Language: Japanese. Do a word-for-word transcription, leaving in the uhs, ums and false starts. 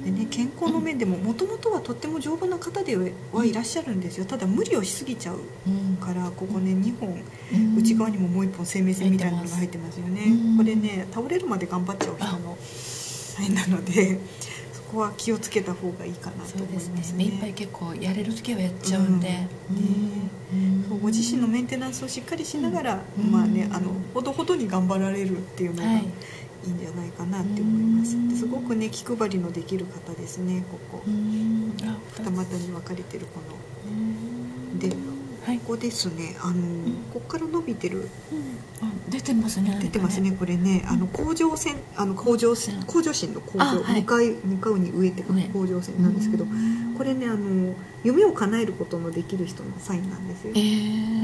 でね、健康の面でももともとはとっても丈夫な方ではいらっしゃるんですよ。ただ無理をしすぎちゃうから、ここねにほん、内側にももういっぽん生命線みたいなのが入ってますよね。これね倒れるまで頑張っちゃう人のサインなので、そこは気をつけた方がいいかなと思いますね。 目いっぱい結構やれる時はやっちゃうんで、 ご自身のメンテナンスをしっかりしながら、まあね、あのほどほどに頑張られるっていうのがいいんじゃないかなって思います。すごくね気配りのできる方ですね。ここ二股に分かれてるこので、ここですね、あのここから伸びてる、 出てますね、 出てますね。これね、あの甲状腺、あの甲状腺、甲状腺の甲状、向かい向かうに上って甲状腺なんですけど、これね、あの夢を叶えることのできる人のサインなんですよ。